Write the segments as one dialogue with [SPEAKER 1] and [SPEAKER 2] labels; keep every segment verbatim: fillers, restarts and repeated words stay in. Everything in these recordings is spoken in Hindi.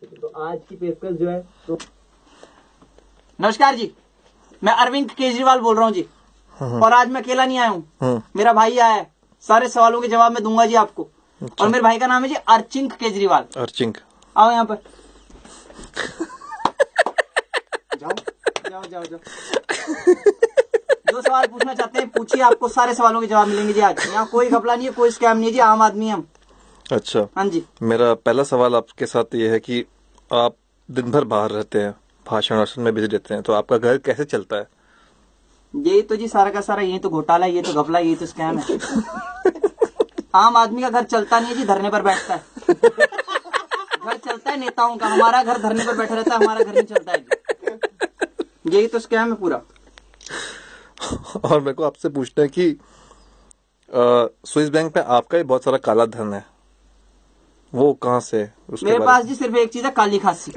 [SPEAKER 1] तो आज की पेशकश जो है तो
[SPEAKER 2] नमस्कार जी, मैं अरविंद केजरीवाल बोल रहा हूँ जी। और आज मैं अकेला नहीं आया हूँ, मेरा भाई आया है। सारे सवालों के जवाब मैं दूंगा जी आपको। और मेरे भाई का नाम है जी अर्चिंक केजरीवाल।
[SPEAKER 3] अर्चिंक,
[SPEAKER 2] आओ यहाँ पर। जाओ जाओ जाओ जाओ। जो सवाल पूछना चाहते हैं पूछिए, आपको सारे सवालों के जवाब मिलेंगे जी। आज यहाँ कोई घपला नहीं है, कोई स्कैम नहीं है जी, आम आदमी हम।
[SPEAKER 3] अच्छा,
[SPEAKER 2] हाँ जी।
[SPEAKER 3] मेरा पहला सवाल आपके साथ ये है कि आप दिन भर बाहर रहते हैं, भाषण वाषण में बिजी रहते हैं, तो आपका घर कैसे चलता है?
[SPEAKER 2] यही तो जी सारा का सारा, यही तो घोटाला, ये तो घपला, यही तो स्कैम है। आम आदमी का घर चलता नहीं है जी, धरने पर बैठता है। घर चलता है नेताओं का, हमारा घर धरने पर बैठा रहता है, हमारा घर नहीं चलता है जी। यही तो स्कैम है पूरा।
[SPEAKER 3] और मेरे को आपसे पूछना है कि स्विस बैंक में आपका ही बहुत सारा काला धन है, वो कहाँ से? उसके
[SPEAKER 2] मेरे
[SPEAKER 3] बारे
[SPEAKER 2] पास जी सिर्फ एक चीज है, काली खांसी।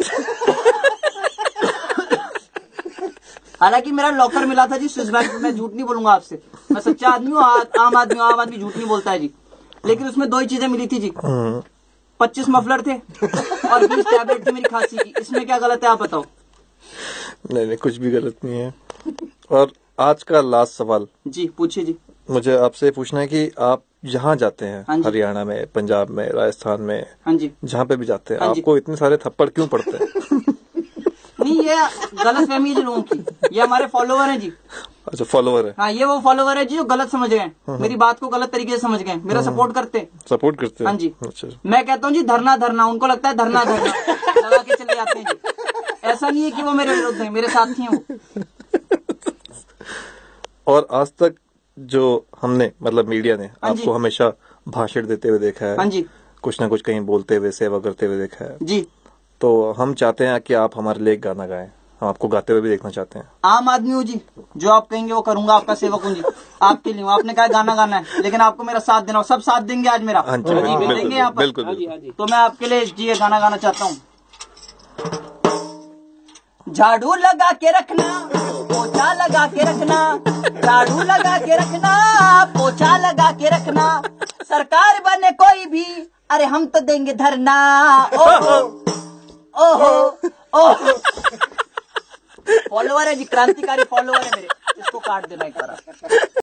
[SPEAKER 2] हालांकि मेरा लॉकर मिला था जी स्विस बैंक में, मैं झूठ नहीं बोलूंगा आपसे, मैं सच्चा आदमी हूँ, आम आदमी हूँ, आम आदमी झूठ नहीं बोलता है जी। लेकिन उसमें दो ही चीजें मिली थी जी, पच्चीस मफलर थे और बीस टैबलेट थी मेरी खांसी की। इसमें क्या गलत है आप बताओ?
[SPEAKER 3] नहीं नहीं, कुछ भी गलत नहीं है। और आज का लास्ट सवाल
[SPEAKER 2] जी, पूछिए जी।
[SPEAKER 3] मुझे आपसे पूछना है कि आप जहाँ जाते हैं,
[SPEAKER 2] हाँ
[SPEAKER 3] हरियाणा में, पंजाब में, राजस्थान में,
[SPEAKER 2] हाँ जी,
[SPEAKER 3] जहाँ पे भी जाते हैं,
[SPEAKER 2] हाँ जी।
[SPEAKER 3] आपको इतने सारे थप्पड़ क्यों पड़ते हैं?
[SPEAKER 2] नहीं, ये गलत फहमी है जी लोगों की। ये हमारे फॉलोवर हैं जी।
[SPEAKER 3] अच्छा, फॉलोवर है।
[SPEAKER 2] हाँ, ये वो फॉलोवर है जी जो गलत समझ गए, मेरी बात को गलत तरीके से समझ गए, मेरा सपोर्ट करते हैं।
[SPEAKER 3] सपोर्ट करते हैं?
[SPEAKER 2] हाँ जी।
[SPEAKER 3] अच्छा,
[SPEAKER 2] मैं कहता हूँ जी धरना धरना, उनको लगता है धरना धरना, लगा के चले जाते हैं जी। ऐसा नहीं है कि वो मेरे विरुद्ध है, मेरे साथी हैं वो।
[SPEAKER 3] और आज तक जो हमने, मतलब मीडिया ने
[SPEAKER 2] हाँ जी।
[SPEAKER 3] आपको हमेशा भाषण देते हुए देखा है,
[SPEAKER 2] हाँ जी,
[SPEAKER 3] कुछ ना कुछ कहीं बोलते हुए, सेवा करते हुए देखा है
[SPEAKER 2] जी।
[SPEAKER 3] तो हम चाहते हैं कि आप हमारे लिए एक गाना गाएं, हम आपको गाते हुए भी देखना चाहते हैं।
[SPEAKER 2] आम आदमी हूँ जी, जो आप कहेंगे वो करूंगा, आपका सेवक हूँ जी, आपके लिए हूँ। आपने कहा गाना गाना है, लेकिन आपको मेरा साथ देना, सब साथ देंगे आज मेरा।
[SPEAKER 3] हाँ जी, हाँ जी,
[SPEAKER 2] जी,
[SPEAKER 3] बिल्कुल,
[SPEAKER 2] देंगे यहाँ पर।
[SPEAKER 3] बिल्कुल, बिल्कुल।
[SPEAKER 2] तो मैं आपके लिए जी ये गाना गाना चाहता हूँ। झाड़ू लगा के रखना, पोछा लगा के रखना, झाड़ू लगा के रखना, पोछा लगा के रखना, सरकार बने कोई भी, अरे हम तो देंगे धरना। ओहो ओहो ओहो। फॉलोवर है जी, क्रांतिकारी फॉलोवर है मेरे, इसको काट देना एक बार।